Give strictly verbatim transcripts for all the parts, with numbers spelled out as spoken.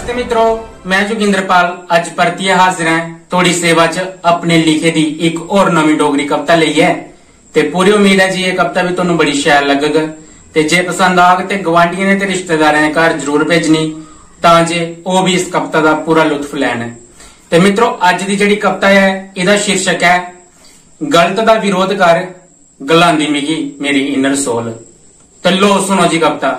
नमस्ते मित्रों, मैं जोगिंद्रपाल अज परतिए हाजिर है थोड़ी सेवा च अपने लिखे दी एक और नवी डोगरी कविता लई है। ते पूरी उम्मीद है जी ये कविता भी तुहानू बड़ी शैल लगेगा। ते जे पसंद आग ते गवांढियां ने ते रिश्तेदारां ने घर जरूर भेजनी तां जे ओ भी इस कविता का पूरा लुत्फ लैन। ते मित्रों अज दी जिहड़ी कविता है इहदा शीर्षक है गलत दा विरोध कर गलांदी मिगी मेरी इनर सोल। ते लो सुनो जी कविता।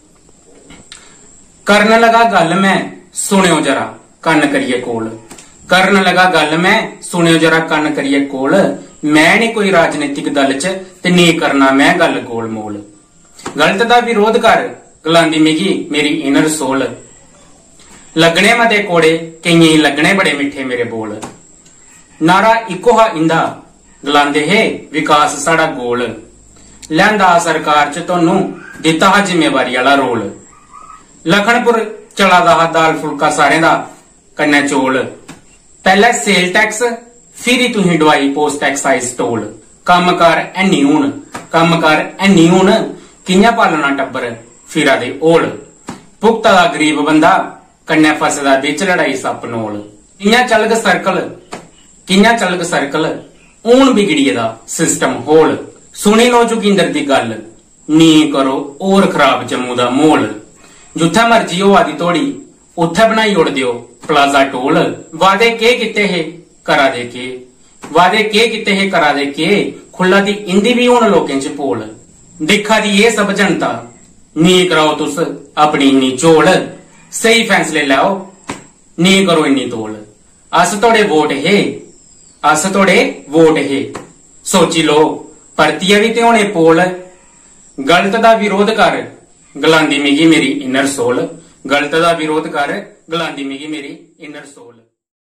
करन लगा गल मैं सुनियो जरा कन करिए कोल। करन लगा गल मैं सुनियो जरा कन करिए कोल। मैं नहीं कोई राजनीतिक दल च ते नहीं करना मैं गल गोल मोल। गलत दा विरोध कर गलांदी मिगी मेरी इनर सोल। लगने मते कोड़े केइयें लगने बड़े मिठे मेरे बोल। नारा इको हा इंदा गलांदे हे विकास साड़ा गोल। लैंदा सरकार च तोनू दिता हा जिम्मेवारी वाला रोल। लखनपुर चला दा दाल फुलका सारे दा कन्ने चोल। पहले सेल टैक्स फिर ही तुही डवाई पोस्ट एक्साइज टोल। कम कर ऐनी हून कम कर ऐनी हून कियां पालना टब्बर फिरा दे ओल। भुगता दा गरीब बंदा कन्ने फसदा बिच लड़ाई सप नोल। कियां चलग सर्कल कियां चलग सर्कल ऊन बिगड़िए दा सिस्टम होल। सुनी लो जोगिंदर दी गल नी करो और खराब जम्मू दा मोल। जिथे मर्जी हो आदि तोड़ी उथे बनाई उड़ दियो प्लाजा टोल। वादे के किते है करा दे के वादे के किते है करा दे के खुला दी इंदी भी हुण लोकें च पोल। दिखा दी ये सब जनता नी कराओ तुस अपनी इन्नी चोल। सही फैसले लाओ नी करो इन्नी तोल। अस तोड़े वोट है अस तोड़े वोट है सोची लो परतिया भी ते होने पोल। गलत दा विरोध कर गलांदी मिगी मेरी इनर सोल। गलत दा विरोध कर गलांदी मिगी मेरी इनर सोल।